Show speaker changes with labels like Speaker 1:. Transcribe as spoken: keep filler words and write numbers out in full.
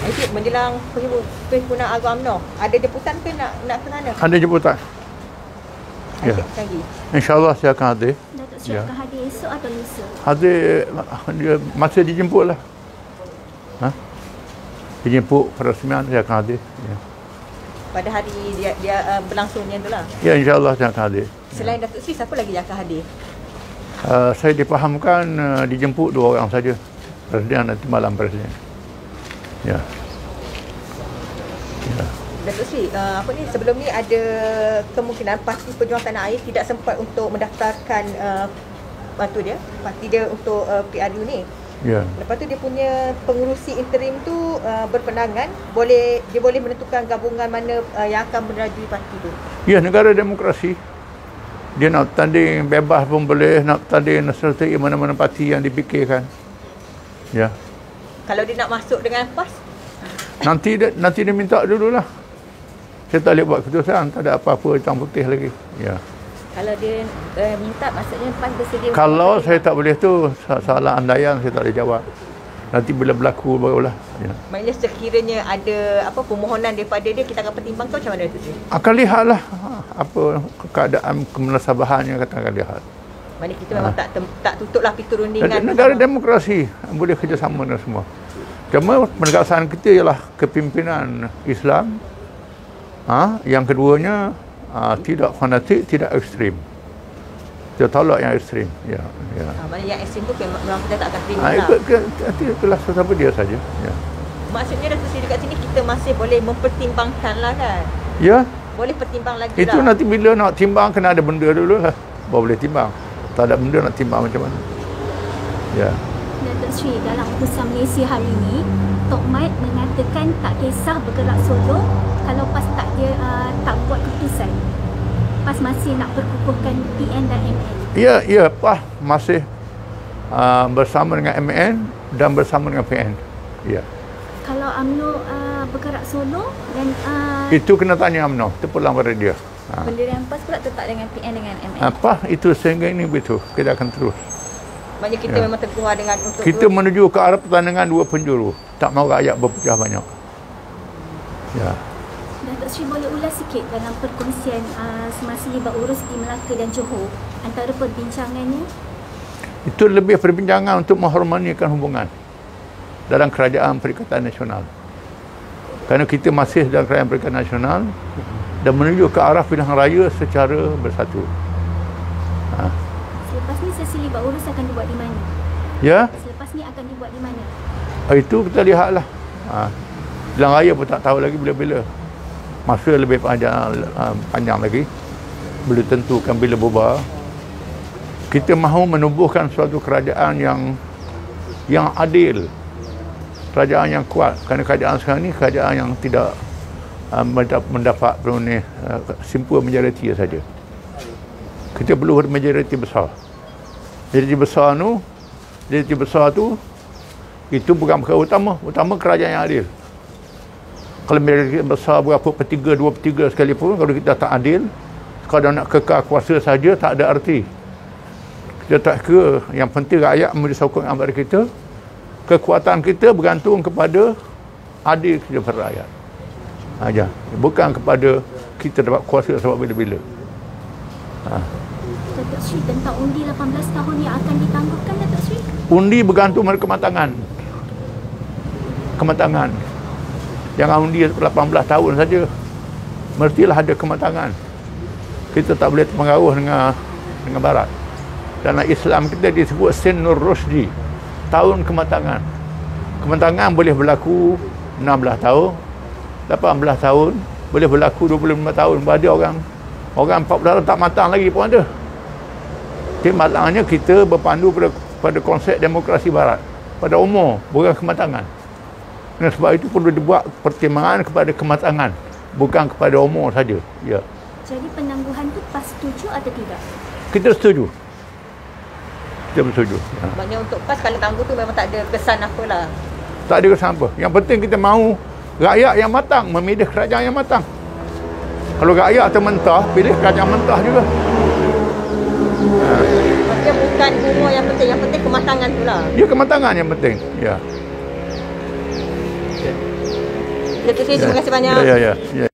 Speaker 1: Itu menjelang penyempurnaan Agung UMNO. Ada jemputan ke nak nak ke mana?
Speaker 2: Ada jemputan. Ya. InsyaAllah saya akan hadir.
Speaker 3: Datuk Sri akan hadir esok atau lusa?
Speaker 2: Hadir, dia masih dijemput lah. Ha? Dijemput perasmian saya akan hadir. Ya.
Speaker 1: Pada hari dia, dia uh, berlangsungnya tu lah.
Speaker 2: Ya, insyaAllah saya akan hadir.
Speaker 1: Selain ya. Datuk Sri, siapa lagi yang akan hadir?
Speaker 2: Uh, saya dipahamkan uh, dijemput dua orang saja. Presiden nanti malam presiden. Ya. Ya.
Speaker 1: Datuk Sri, uh, apa ni sebelum ni ada kemungkinan Parti Pejuang Tanah Air tidak sempat untuk mendaftarkan uh, bantu dia, parti dia untuk uh, P R U ni.
Speaker 2: Ya.
Speaker 1: Lepas tu dia punya pengurusi interim tu uh, berpandangan boleh dia boleh menentukan gabungan mana uh, yang akan menerajui parti tu.
Speaker 2: Ya, negara demokrasi. Dia nak tanding bebas pun boleh, nak tanding sertai mana-mana parti yang dipikirkan. Ya.
Speaker 1: Kalau dia nak masuk dengan P A S,
Speaker 2: nanti dia, nanti dia minta dululah. Saya tak boleh buat keputusan, tak ada apa-apa hitam putih lagi. Ya.
Speaker 3: Kalau dia uh, minta, maksudnya P A S bersedia.
Speaker 2: Kalau saya tak boleh tu, soalan andaian saya tak boleh jawab. Nanti bila berlaku barulah. Ya.
Speaker 1: Maknanya sekiranya ada apa permohonan daripada dia, kita akan pertimbangkan macam mana tu?
Speaker 2: Akan lihatlah apa keadaan kemunasabahannya, kata akan lihat.
Speaker 1: Maknanya kita memang ha. tak tak tutuplah pintu rundingan.
Speaker 2: Negara demokrasi boleh kerjasama dengan semua. Cuma penegasan kita ialah kepimpinan Islam. Ha? Yang keduanya ha, tidak fanatik, tidak ekstrim. Kita tolak yang ekstrim. Ya, ya.
Speaker 1: Ha, maknanya yang ekstrim tu memang kita tak akan terima.
Speaker 2: Ha,
Speaker 1: lah.
Speaker 2: ikut ke, nanti itulah sesiapa dia saja. Ya.
Speaker 1: Maksudnya Datuk Seri dekat sini kita masih boleh mempertimbangkan lah kan?
Speaker 2: Ya.
Speaker 1: Boleh pertimbang lagi
Speaker 2: Itu
Speaker 1: lah.
Speaker 2: nanti bila nak timbang kena ada benda dulu lah. Baru boleh timbang. Tak ada benda nak timbang macam mana. Ya.
Speaker 3: Datuk Sri, dalam utusan Malaysia hari ini, Tok Mat mengatakan tak kisah bergerak solo kalau P A S tak dia uh, tak buat keputusan. P A S masih nak perkukuhkan P N dan M N.
Speaker 2: Ya, ya, P A S masih uh, bersama dengan M N dan bersama dengan P N. Ya.
Speaker 3: Kalau UMNO uh, bergerak solo dan uh,
Speaker 2: itu kena tanya UMNO, itu pulang pada dia.
Speaker 3: Ha. Pendirian P A S pula tetap dengan P N dengan M N.
Speaker 2: Apa itu sehingga ini begitu. Kita akan terus.
Speaker 1: Maknanya kita ya. memang teguh dengan untuk
Speaker 2: kita dua... menuju ke arah pertandingan dua penjuru. Tak mahu rakyat berpecah banyak. Ya.
Speaker 3: Datuk Sri boleh ulas sikit dalam perkongsian uh, semasa libat urus di Melaka dan Johor antara perbincangannya?
Speaker 2: Itu lebih perbincangan untuk mengharmonikan hubungan dalam kerajaan Perikatan Nasional. Kerana kita masih dalam kerajaan Perikatan Nasional dan menuju ke arah pilihan raya secara bersatu. Ha.
Speaker 3: Selepas ni sesi libat urus akan dibuat di mana?
Speaker 2: Ya.
Speaker 3: Selepas ni akan dibuat di mana?
Speaker 2: Itu kita lihatlah. Ha. Pilihan raya pun tak tahu lagi bila-bila. Masa lebih panjang, uh, panjang lagi. Boleh tentukan bila bubar. Kita mahu menubuhkan suatu kerajaan yang yang adil. Kerajaan yang kuat. Kerana kerajaan sekarang ni kerajaan yang tidak uh, mendapat penuh uh, simple majoriti saja. Kita perlu majoriti besar. Majoriti besar tu, majoriti besar tu itu bukan perkara utama. Utama kerajaan yang adil. Kalau majoriti besar berapa per tiga, dua per tiga sekalipun, kalau kita tak adil, kalau nak kekal kuasa saja tak ada arti. Kita tak kira, yang penting rakyat memberi sokongan kepada kita. Kekuatan kita bergantung kepada adil kepada rakyat. Aja. Bukan kepada kita dapat kuasa sebab bila-bila. Ha.
Speaker 3: Datuk Sri, tentang undi lapan belas tahun yang akan ditangguhkan, Datuk Sri?
Speaker 2: Undi bergantung pada kematangan. Kematangan. Jangan undi lapan belas tahun saja. Mestilah ada kematangan. Kita tak boleh terpengaruh dengan dengan barat. Dalam Islam kita disebut Sinur Rusdi, tahun kematangan. Kematangan boleh berlaku enam belas tahun, lapan belas tahun, boleh berlaku dua puluh lima tahun. Ada orang orang empat belas tahun tak matang lagi pun ada. Jadi matangnya kita berpandu pada, pada konsep demokrasi barat, pada umur, bukan kematangan. Dan sebab itu perlu dibuat pertimbangan kepada kematangan, bukan kepada umur saja. Ya.
Speaker 3: Jadi penangguhan itu P A S setuju atau tidak?
Speaker 2: Kita setuju. Kita bersetuju. Ya.
Speaker 1: Maknanya untuk P A S kalau tangguh tu memang tak ada kesan apalah.
Speaker 2: Tak ada kesan apa. Yang penting kita mahu rakyat yang matang, memilih kerajaan yang matang. Kalau rakyat termentah, pilih kerajaan mentah juga.
Speaker 1: Ha. Maksudnya bukan umur yang penting, yang penting kematangan tu lah.
Speaker 2: Ya, kematangan yang penting. Ya.
Speaker 1: Datuk Seri, terima kasih banyak.
Speaker 2: Ya, ya, ya. ya.